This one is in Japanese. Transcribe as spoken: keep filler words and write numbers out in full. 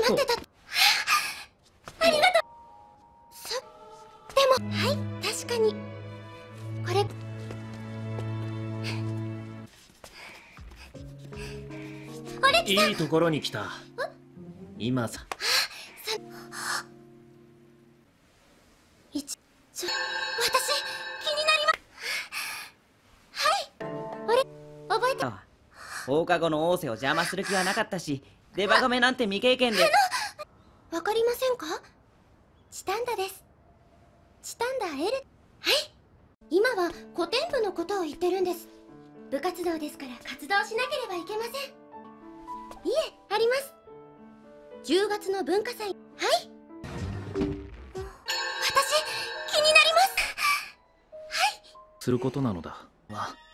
待ってた。ありがとう。そでもはい、確かにこれオレキさん、 いいところに来た。今さいちちょ私気になります。はい、俺覚えて。 放課後の仰せを邪魔する気はなかったし、デバガメなんて未経験で。 わかりませんか？チタンダです。チタンダ L。 はい、今は古典部のことを言ってるんです。部活動ですから活動しなければいけません。いえ、あります。じゅうがつの文化祭。はい、私気になります。はい、 することなのだ。わ